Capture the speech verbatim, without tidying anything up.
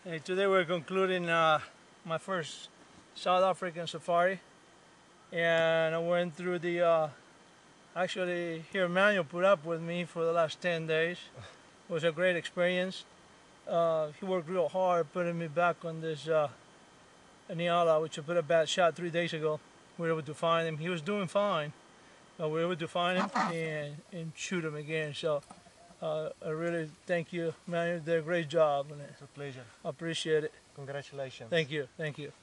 Hey, today we're concluding uh, my first South African safari, and I went through the, uh, actually here Manuel put up with me for the last ten days. It was a great experience. Uh, he worked real hard putting me back on this uh, Nyala, which I put a bad shot three days ago. We were able to find him. He was doing fine, but we were able to find him and, and shoot him again. So uh, I really thank you, Manuel. You did a great job on it. It's a pleasure. I appreciate it. Congratulations. Thank you. Thank you.